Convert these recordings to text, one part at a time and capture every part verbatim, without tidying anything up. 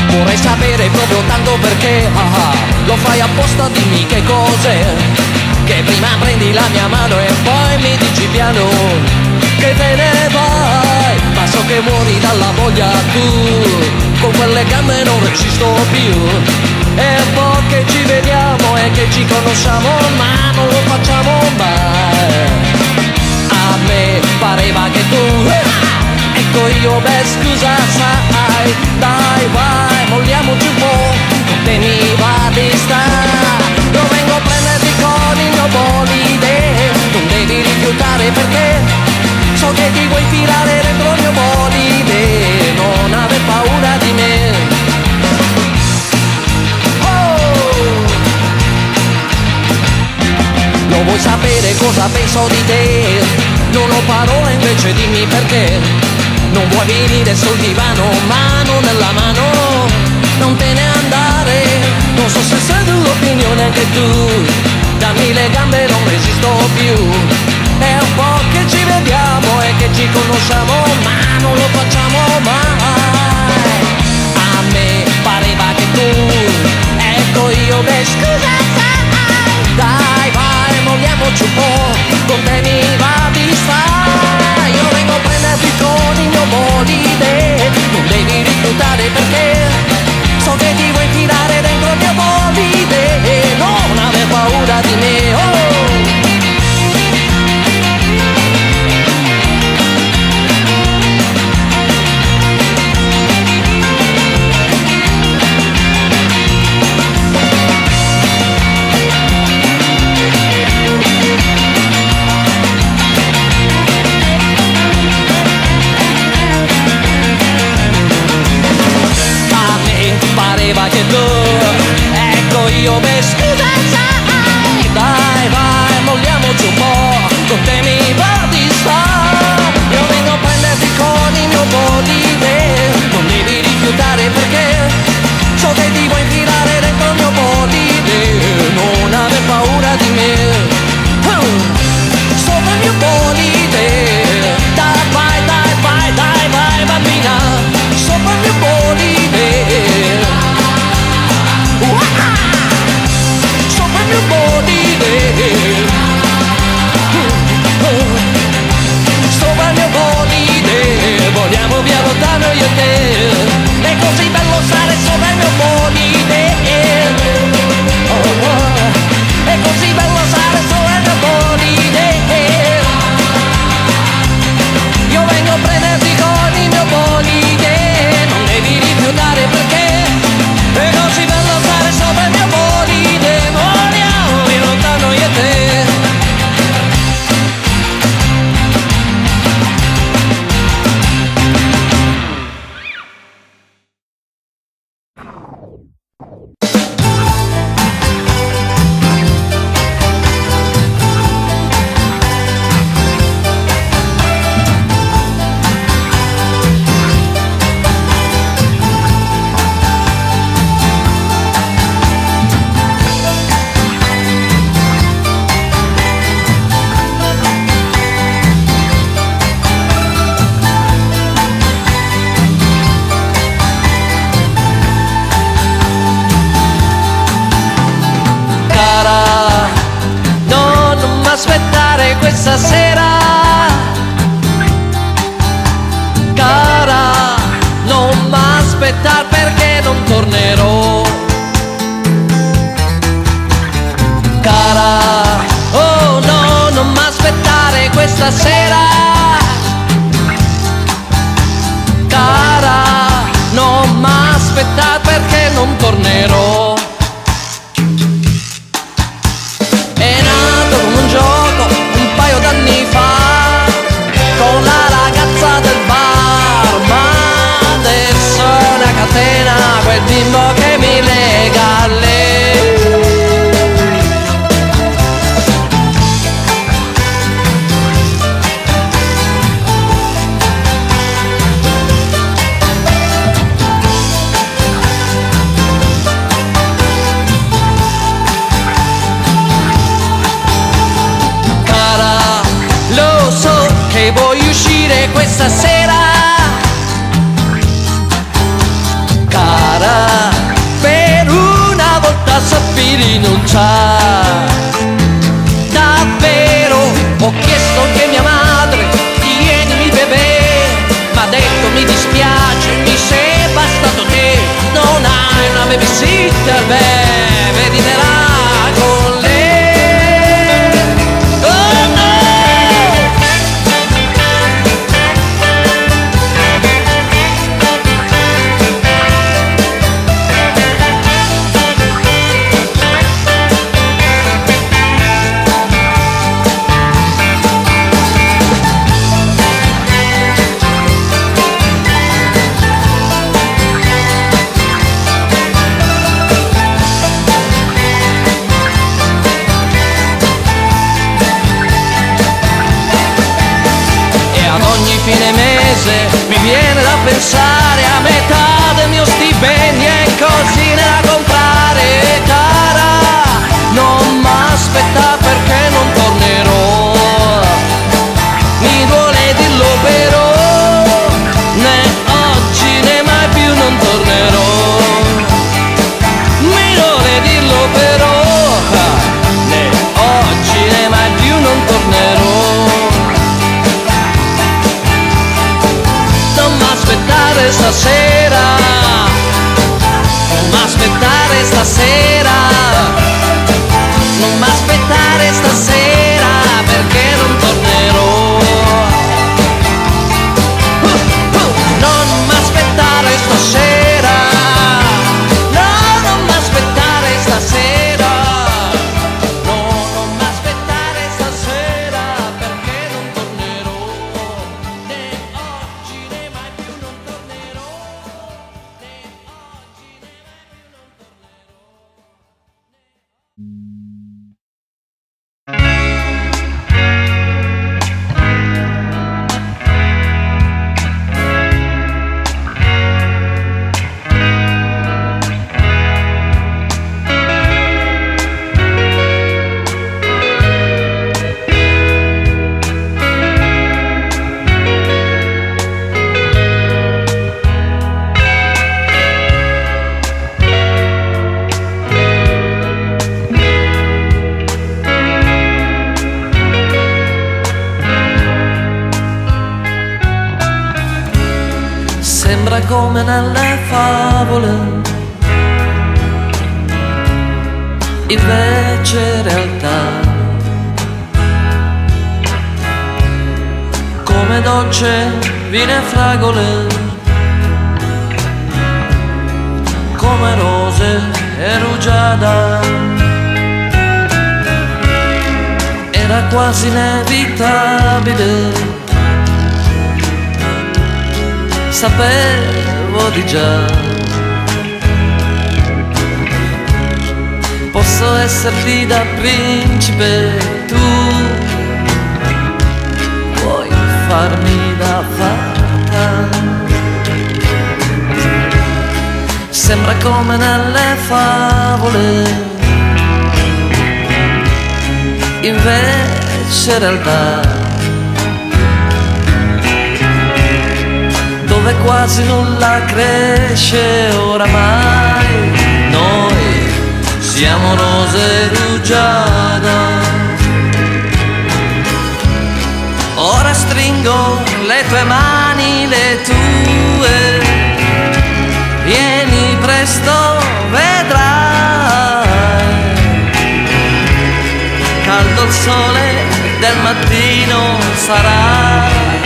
Vorrei sapere proprio tanto perché, ah ah, lo fai apposta, dimmi che cos'è. Che prima prendi la mia mano e poi mi dici piano che te ne vai. Ma so che muori dalla voglia tu, con quelle gambe non resisto più. È un po' che ci vediamo e che ci conosciamo, ma non lo facciamo mai. A me pareva che tu, ecco io, beh scusa sai, dai vai, molliamoci un po', con te mi va di stare. Lo vengo a prenderti con il mio bolide, non devi rifiutare perché so che ti vuoi infilare dentro il mio bolide, non aver paura di me. Oh! Lo vuoi sapere cosa penso di te? Non ho parole, invece dimmi perché. Non vuoi venire sul divano, mano nella mano, non te ne andare. Non so se sei dell'opinione anche tu, dammi le gambe, non resisto più. È un po' che ci vediamo e che ci conosciamo, ma non lo facciamo mai. A me pareva che tu, ecco io, beh scusa sai, dai vai, molliamoci un po', con te mi va di stare. Io vengo a prenderti con il mio bolide, non devi rifiutare perché so che ti vuoi tirare dentro il mio bolide e non aver paura di me. Oh! Che tu, ecco io, beh scusa sai, dai vai, molliamoci un po', con te mi va di stare. Io vengo a prenderti con il mio bolide, non devi rifiutare perché so che ti vuoi infilare dentro il mio bolide, non aver paura di me. Sopra il mio bolide, dai vai, dai vai, dai vai bambina, sopra il mio bolide. Sopra il mio bolide, sopra il mio bolide, vogliamo via lontano io e te. È così bello stare sopra il mio bolide, oh, oh. È così bello stare sopra il mio bolide. Io vengo a prenderti con il mio bolide, non devi rifiutare perché è così bello stare sopra il mio bolide, vogliamo via lontano io e te. Questa sera, cara, non m'aspettar perché non tornerò. Cara, oh no, non m'aspettare questa sera. Cara, non m'aspettar perché non tornerò. È nato come un gioco d'anni fa, con la ragazza del bar, ma adesso è una catena quel bimbo che mi lega a lei. Vuoi uscire questa sera, cara? rinunciare. Davvero ho chiesto che mia madre tienimi bebè, m'ha detto mi dispiace, mi sei bastato te, non hai una babysitter, beh, veditela con lei. Fine mese mi viene da pensare a metà del mio stipendio e cosine da comprare. Cara, non m'aspetta perché non tornerò, mi duole dirlo però, né oggi né mai più non tornerò. Mi duole dirlo però, né oggi né mai più non tornerò. Aspettare stasera, non m'aspettare stasera, non m'aspettare stasera perché non tornerò. Uh, uh, non m'aspettare stasera, no, non m'aspettare stasera, no, non m'aspettare stasera perché non tornerò. Né oggi né mai più non tornerò, né oggi né mai più non Sembra come nelle favole, invece realtà, come dolce vino e fragole, come rose e rugiada. Era quasi inevitabile, sapevo di già, posso esserti da principe, tu puoi farmi da fata. Sembra come nelle favole, invece realtà, dove quasi nulla cresce oramai, noi siamo rose rugiada. Ora stringo le tue mani, le tue, vieni presto, vedrai, caldo il sole del mattino sarà,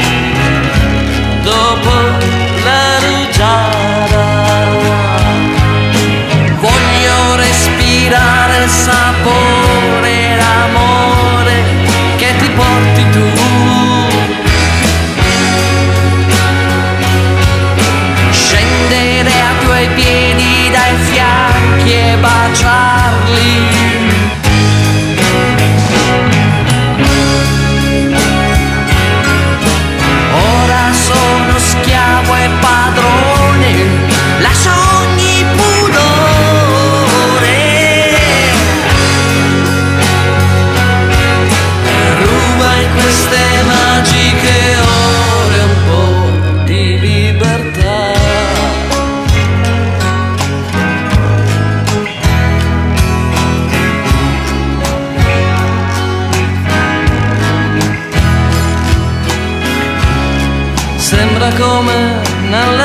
dopo la rugiada. Voglio respirare il sapore e l'amore che ti porti tu, scendere a tuoi piedi dai fianchi e baciarli.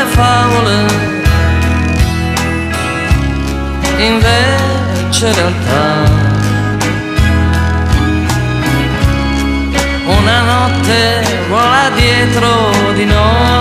favole, invece realtà. Una notte vola dietro di noi